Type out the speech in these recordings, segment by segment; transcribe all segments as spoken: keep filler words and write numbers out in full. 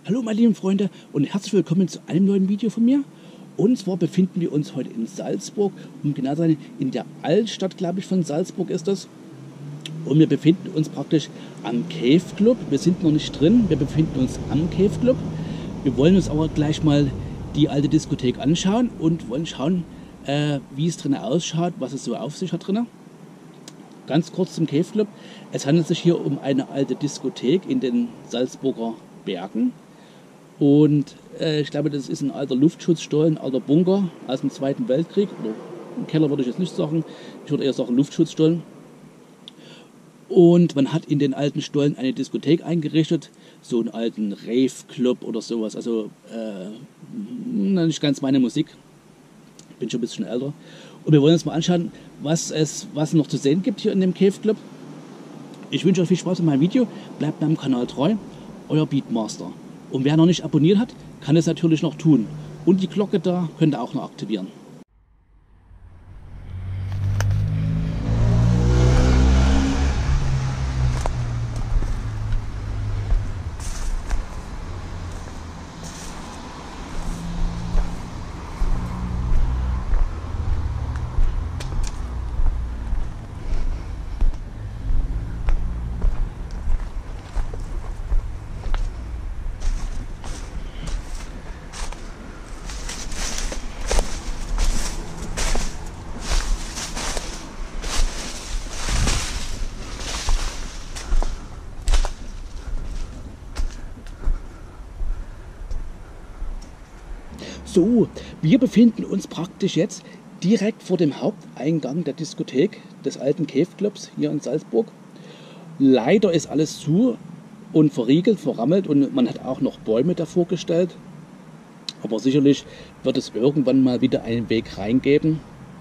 Hallo meine lieben Freunde und herzlich willkommen zu einem neuen Video von mir. Und zwar befinden wir uns heute in Salzburg, um genau zu sein, in der Altstadt, glaube ich, von Salzburg ist das. Und wir befinden uns praktisch am Cave Club. Wir sind noch nicht drin, wir befinden uns am Cave Club. Wir wollen uns aber gleich mal die alte Diskothek anschauen und wollen schauen, äh, wie es drinnen ausschaut, was es so auf sich hat drinnen. Ganz kurz zum Cave Club. Es handelt sich hier um eine alte Diskothek in den Salzburger Bergen. Und äh, ich glaube, das ist ein alter Luftschutzstollen, ein alter Bunker aus dem Zweiten Weltkrieg. Oder im Keller würde ich jetzt nicht sagen. Ich würde eher sagen Luftschutzstollen. Und man hat in den alten Stollen eine Diskothek eingerichtet. So einen alten Rave-Club oder sowas. Also äh, nicht ganz meine Musik. Bin schon ein bisschen älter. Und wir wollen uns mal anschauen, was es was noch zu sehen gibt hier in dem Cave Club. Ich wünsche euch viel Spaß mit meinem Video. Bleibt meinem Kanal treu. Euer Beatmaster. Und wer noch nicht abonniert hat, kann es natürlich noch tun. Und die Glocke da könnt ihr auch noch aktivieren. So, wir befinden uns praktisch jetzt direkt vor dem Haupteingang der Diskothek des alten Cave Clubs hier in Salzburg. Leider ist alles zu und verriegelt, verrammelt und man hat auch noch Bäume davor gestellt. Aber sicherlich wird es irgendwann mal wieder einen Weg reingeben.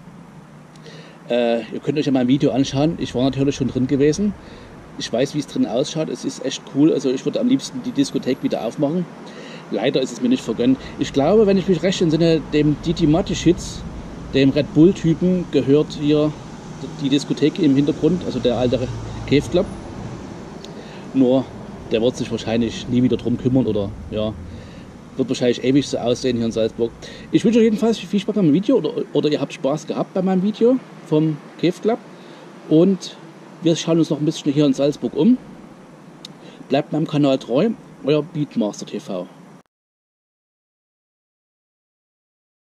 Äh, ihr könnt euch ja mal ein Video anschauen. Ich war natürlich schon drin gewesen. Ich weiß, wie es drin ausschaut. Es ist echt cool. Also ich würde am liebsten die Diskothek wieder aufmachen. Leider ist es mir nicht vergönnt. Ich glaube, wenn ich mich recht entsinne, dem Didi Matischitz, dem Red Bull-Typen, gehört hier die Diskothek im Hintergrund, also der alte Cave Club. Nur, der wird sich wahrscheinlich nie wieder drum kümmern oder ja, wird wahrscheinlich ewig so aussehen hier in Salzburg. Ich wünsche euch jedenfalls viel Spaß beim Video oder, oder ihr habt Spaß gehabt bei meinem Video vom Cave Club. Und wir schauen uns noch ein bisschen hier in Salzburg um. Bleibt meinem Kanal treu, euer Beatmaster T V.